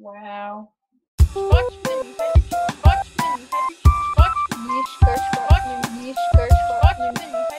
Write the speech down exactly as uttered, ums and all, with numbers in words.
Wow. Scotsman, you had Scotsman, you had Scotsman, Yeesh, Scotsman, Scotsman, yeesh, Scotsman. Scotsman, you